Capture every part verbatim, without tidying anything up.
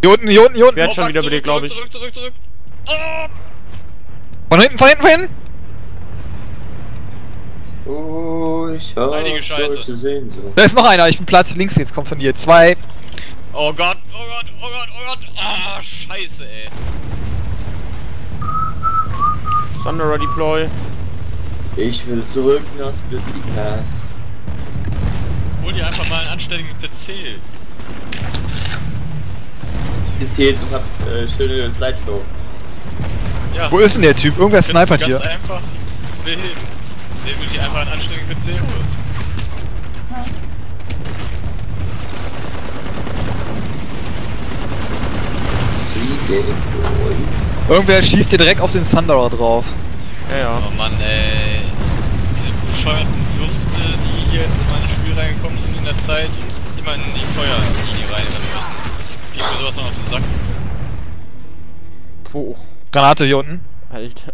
Hier unten, hier unten, hier unten. Wer hat schon wieder belegt, glaube ich. Zurück, zurück, zurück. Oh! Von hinten, von hinten, von hinten. Oh, ich hab Einige Scheiße. solche Sehnsucht. Da ist noch einer, ich bin Platz links jetzt, kommt von dir. Zwei. Oh Gott, oh Gott, oh Gott, oh Gott. Ah, scheiße, ey. Thunderer Deploy. Ich will zurück nach Splitty Pass. Hol dir einfach mal einen anständigen P C. Gezählt und hab äh, schöne Slideshow. Ja. Wo ist denn der Typ? Irgendwer snipert hier. Ganz einfach beheben. Indem du dir einfach einen anständigen P C holst. Irgendwer schießt dir direkt auf den Thunderer drauf. Ja, ja. Oh Mann, ey. Diese bescheuerten Würste, die hier jetzt in mein Spiel reingekommen sind in der Zeit und immer in die Feuerschnie rein müssen. Das geht mir sowas noch auf den Sack. Puh. Granate hier unten. Alter.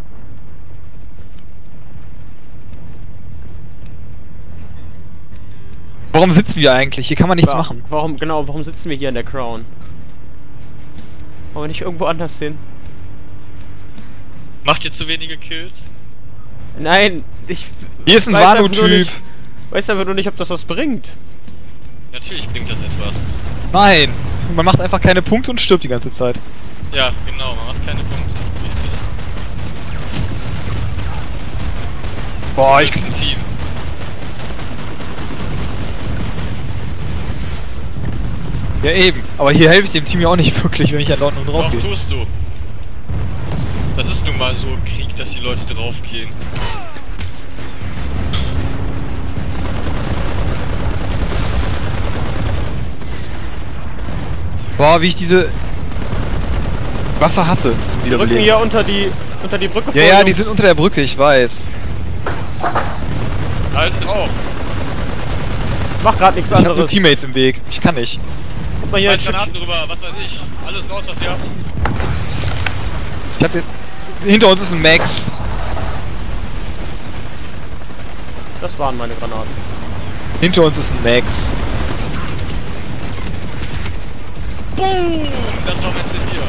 Warum sitzen wir eigentlich? Hier kann man nichts Wa- machen. Warum, genau, warum sitzen wir hier in der Crown? Wollen wir nicht irgendwo anders hin? Macht ihr zu wenige Kills? Nein, ich... Hier ist ein weiß einfach nur Vanu-Typ. nicht- Weiß einfach nur nicht, ob das was bringt. Natürlich bringt das etwas. Nein. Man macht einfach keine Punkte und stirbt die ganze Zeit. Ja, genau, man macht keine Punkte. Richtig. Boah, ich... Das ist ein Team. Ja eben. Aber hier helfe ich dem Team ja auch nicht wirklich, wenn ich ja dort nur drauf Doch, gehe. tust du. Das ist nun mal so Krieg, dass die Leute draufgehen. Boah, wie ich diese Waffe hasse zum Die rücken Wiederbeleben. hier unter die, unter die Brücke Ja, vor, ja, die Jungs. sind unter der Brücke, ich weiß. Halt drauf! Mach grad nichts Ich hab nur anderes. Teammates im Weg. Ich kann nicht. Guck mal hier, Hier ein Granaten Stückchen- drüber, was weiß ich. Alles raus, was ihr habt. Ich hab jetzt... Hinter uns ist ein Max. Das waren meine Granaten. Hinter uns ist ein Max. Boom! Das war mein Ziel.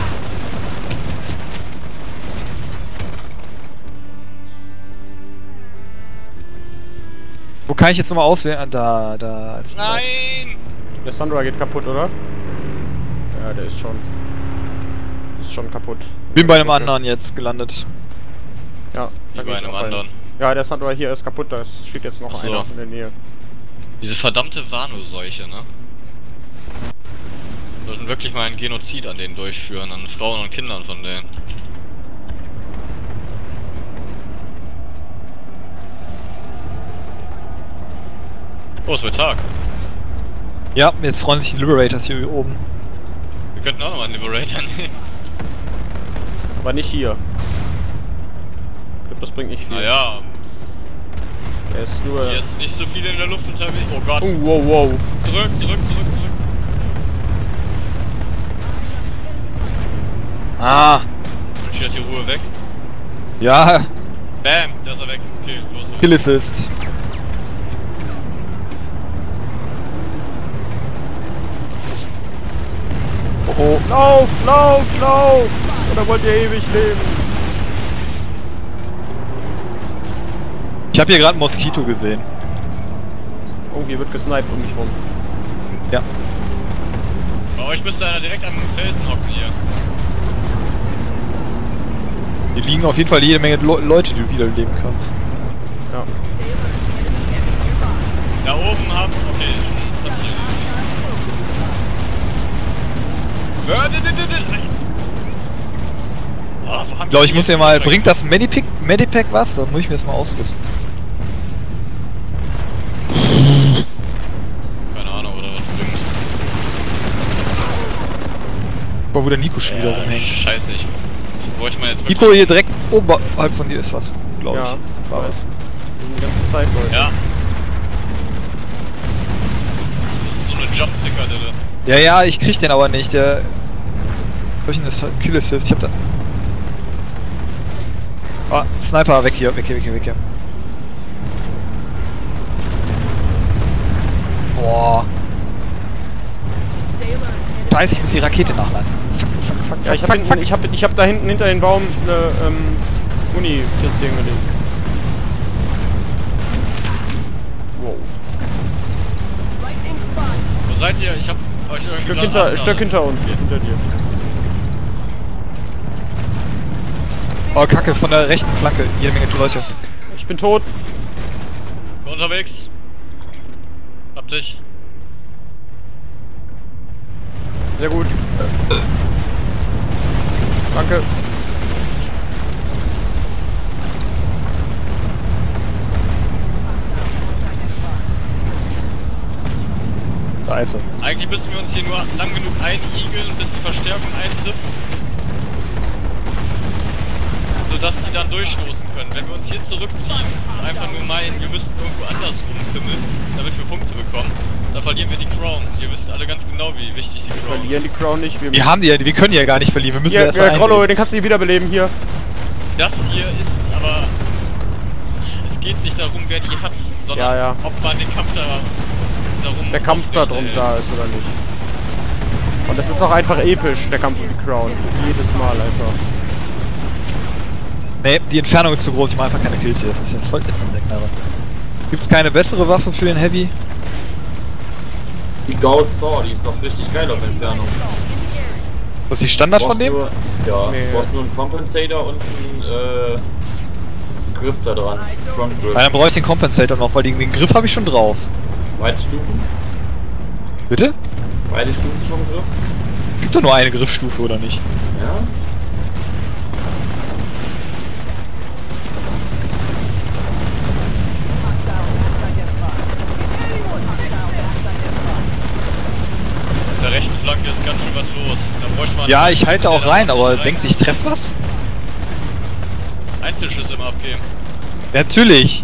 Wo kann ich jetzt nochmal auswählen? Ah, Da, da. Als Max. Nein! Der Sandra geht kaputt, oder? Ja, der ist schon... Ist schon kaputt. Bin bei einem anderen jetzt gelandet. Ja, Wie da bei geh ich einem auch rein. anderen. Ja, der Sandra hier ist kaputt, da ist- steht jetzt noch Ach so. einer in der Nähe. Diese verdammte Vanu-Seuche, ne? Wir sollten wirklich mal einen Genozid an denen durchführen, an Frauen und Kindern von denen. Oh, es wird Tag. Ja, jetzt freuen sich die Liberators hier oben. Wir könnten auch noch mal einen Liberator nehmen. Aber nicht hier. Ich glaube, das bringt nicht viel. Naja, Er ist nur... hier ist nicht so viel in der Luft unterwegs. Oh Gott. Oh, wow, wow. Zurück, zurück, zurück, zurück. Ah. Und hier die Ruhe weg. Ja, Bam, da ist er weg. Okay, los. los. Kill Assist. Oh, oh. Lauf, lauf, lauf! Oder wollt ihr ewig leben? Ich habe hier gerade einen Moskito gesehen. Oh, hier wird gesniped um mich rum. Ja. Bei euch müsste einer direkt am Felsen hocken hier. Hier liegen auf jeden Fall jede Menge Le Leute, die du wiederleben kannst. Ja. Da oben haben. Okay, das hier. Ja, di- di- di- di- Ah, wo haben Ich glaube, ich die muss hier mir mal... direkt- Bringt das Medipack, Medipack was? Dann muss ich mir das mal ausrüsten. Keine Ahnung, oder was bringt. Guck mal, wo der Nico schon wieder Ja, rumhängt. scheiße, ich. Ich bräuchte mal jetzt wirklich. Nico, hier direkt oberhalb von dir ist was, glaube Ja, ich. War weiß. was. Die ganze Zeit, Leute. Ja. Das ist so eine Jump-Frikadelle. Ja, ja, ich krieg den aber nicht. Der... Hab ich einen Kill Assist? Ich hab da... Ah, Sniper, weg hier, weg hier, weg hier, weg hier. Boah. Scheiße, ich muss die Rakete nachladen. Fuck, fuck, fuck, Ja, ich hab, fuck, hinten, fuck. ich hab, ich hab da hinten hinter den Baum eine ähm, Uni-Kiste hingelegt. Wow. Wo seid ihr? Ich hab euch irgendwie Stück gerade hinter, abgeschnitten. Stück hinter uns, hinter dir. Oh, Kacke, von der rechten Flanke. Jede Menge Leute. Ich bin tot. Bin unterwegs. Hab dich. Sehr gut. Danke. Scheiße. Eigentlich müssen wir uns hier nur lang genug einigeln, bis die Verstärkung eintrifft. Sodass die dann durchstoßen können. Wenn wir uns hier zurückziehen und einfach nur meinen, wir müssen irgendwo anders rumfimmeln, damit wir Punkte bekommen, dann verlieren wir die Crown. Ihr wisst alle ganz genau, wie wichtig die Wir Crown verlieren die Crown nicht. Wir, Wir haben die ja, wir können die ja gar nicht verlieren. Wir müssen hier, erst ja, mal Grollo, einlegen. den kannst du hier wiederbeleben, hier. ist. Das hier ist aber... Es geht nicht darum, wer die hat, sondern Ja, ja. ob man den Kampf da darum... Der Kampf da drum aufrechterhält. da ist oder nicht. Und das ist auch einfach episch, der Kampf um die Crown. Jedes Mal einfach. Nee, die Entfernung ist zu groß, ich mache einfach keine Kills hier. Das ist ja voll ätzend, der Knarre. Gibt's keine bessere Waffe für den Heavy? Die Ghost Saw, die ist doch richtig geil auf Entfernung. Was ist die Standard von dem? Nur, ja, Nee. du brauchst nur einen Compensator und einen äh, Grip da dran. Front Grip. Weil dann brauche ich den Compensator noch, weil den, den Griff habe ich schon drauf. Beide Stufen? Bitte? Beide Stufen vom Grip? Gibt doch nur eine Griffstufe, oder nicht? Ja. Auf der rechten Flanke ist ganz schön was los. Da bräuchte man... Ja, ich halte auch der rein, da aber rein- denkst du, ich treffe was? Einzelschüsse immer abgeben. Ja, natürlich.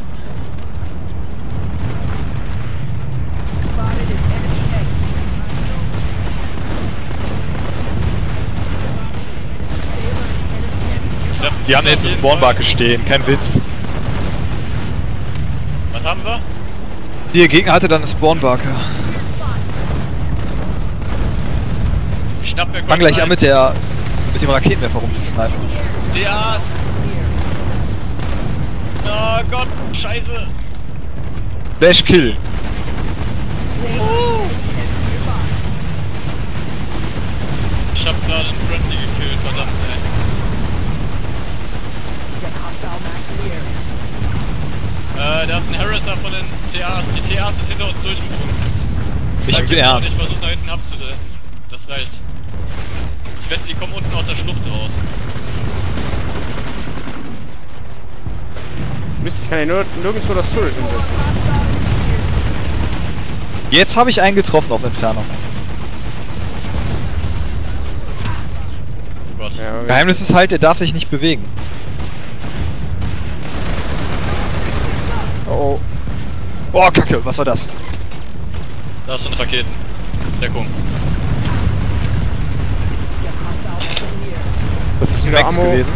Ich treffe Die haben auf jetzt eine jeden Spawnbarke Fall. stehen, kein Witz. Was haben wir? Der Gegner hatte dann eine Spawnbarke. Ich schnapp mir Fang gleich an mit der mit dem Raketenwerfer rumzusnipen. Der... Oh Gott, scheiße. Flash Kill. Ich hab gerade einen Friendly gekillt, verdammt ey. Äh, da ist ein Harrisser von den T As. Die T As sind hinter uns durchgedrungen. Nicht im Ernst. Ich versuche da hinten abzudrehen. Das reicht. Ich wette, die kommen unten aus der Schlucht raus. Mist, ich kann ja nirg nirgendwo das Turret hinsetzen. Jetzt habe ich einen getroffen auf Entfernung. Oh Gott. Ja, okay. Geheimnis ist halt, er darf sich nicht bewegen. Oh, oh. Boah, Kacke, was war das? Da sind Raketen. Deckung. Das ist ein Wieder Max Ammo. gewesen.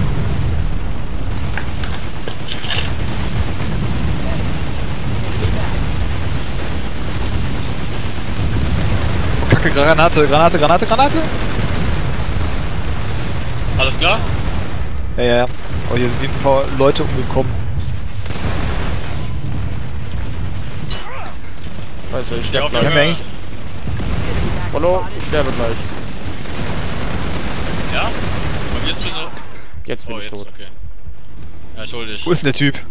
Oh, Kacke, Granate, Granate, Granate, Granate. Alles klar? Ja, ja, ja. Oh, hier sind ein paar Leute umgekommen. Weißt du, ich Steh sterbe auf Wir der haben gleich. ja Höhe. eigentlich... Hallo, ich sterbe gleich. Ja? Und jetzt bist du... Jetzt bin Oh, ich jetzt, tot. okay. Ja, ich hol dich. Wo ist denn der Typ?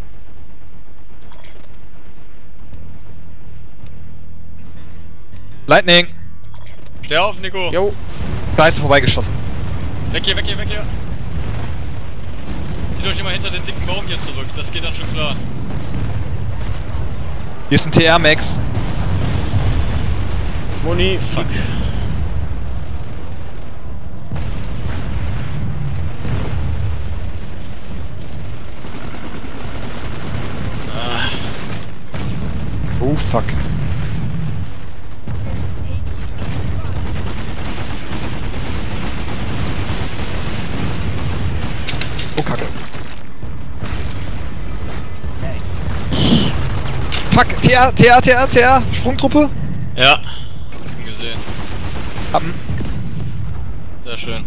Lightning! Steh auf, Nico! Jo, Da ist er vorbeigeschossen. Weg hier, weg hier, weg hier! Zieht euch immer hinter den dicken Baum hier zurück, das geht dann schon klar. Hier ist ein T R Max. Muni. Fuck. Ah, Oh fuck. Oh Kacke. Fuck, T R, T R, T R, T R, Sprungtruppe. ja. Hab ihn gesehen. Haben. Sehr schön.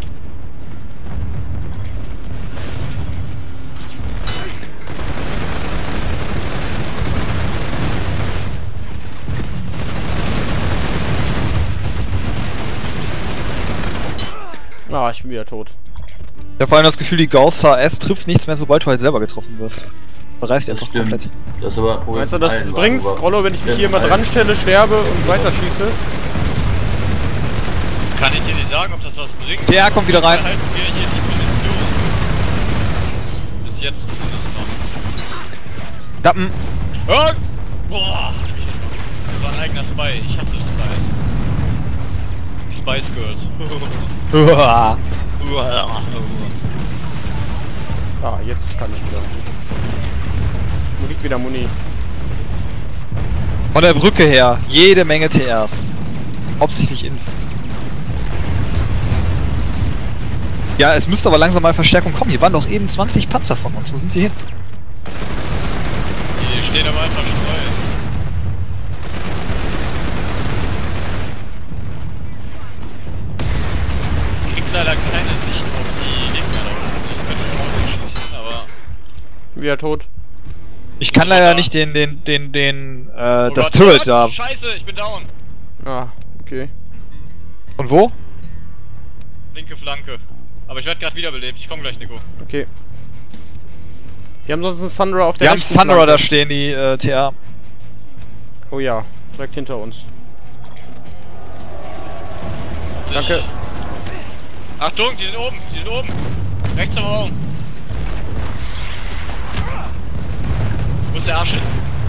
Ah, ich bin wieder tot. Ich hab vor allem das Gefühl, die Gauss H S trifft nichts mehr, sobald du halt selber getroffen wirst. Reißt Das einfach stimmt. komplett. Das ist aber ein Problem. Meinst du, dass von es allen bringt, Waffen, Rollo, wenn ich mich Ja, hier mal allen. dran stelle, sterbe und weiterschieße? Kann ich dir nicht sagen, ob das was bringt. T R kommt wieder rein. Wir halten wir hier die Munition. Bis jetzt zumindest noch. Dappen. Oh! Boah! Das war ein eigener Spy. Ich hasse Spies. Spice Girls. Uah. Ah, jetzt kann ich wieder. Wo liegt wieder Muni? Von der Brücke her, jede Menge T Rs. Hauptsächlich Inf. Ja, es müsste aber langsam mal Verstärkung kommen. Hier waren doch eben zwanzig Panzer von uns. Wo sind die hin? Die stehen aber einfach Streu. Ich krieg leider keine Sicht auf die Gegner da unten. Das könnte ich auch nicht schießen, aber... Wieder tot. Ich kann leider nicht den, den, den, den, äh, Oh das Gott, Turret Gott, da. Scheiße, ich bin down. Ah, okay. Und wo? Linke Flanke. Aber ich werde gerade wiederbelebt. Ich komme gleich, Nico. Okay. Wir haben sonst einen Sandra auf der Wir haben rechten Sandra Flanke. da stehen, die äh, T R. Oh ja, direkt hinter uns. Danke. Achtung, die sind oben, die sind oben. Rechts am Raum. Wo ist der Arsch hin?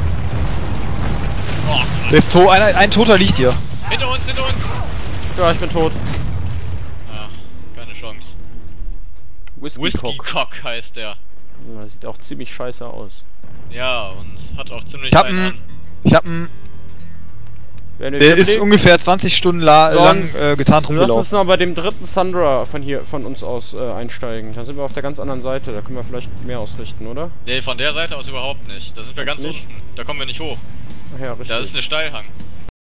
Oh, Der ist tot, ein, ein Toter liegt hier. hinter uns, hinter uns. Ja, ich bin tot. Ach, keine Chance. Whisky, Whisky Cock. Cock heißt der. Ja, das sieht auch ziemlich scheiße aus. Ja, und hat auch ziemlich Ich hab einen einen, an. ich hab einen, Werden wir der ist wiederbelebt? ungefähr zwanzig Stunden la lang Sonst äh, getarnt lass uns rumgelaufen. noch bei dem dritten Sandra von hier, von uns aus äh, einsteigen. Da sind wir auf der ganz anderen Seite. Da können wir vielleicht mehr ausrichten, oder? Nee, von der Seite aus überhaupt nicht. Da sind wir Ganz ganz nicht? unten. Da kommen wir nicht hoch. Ach ja, richtig. Da ist eine Steilhang.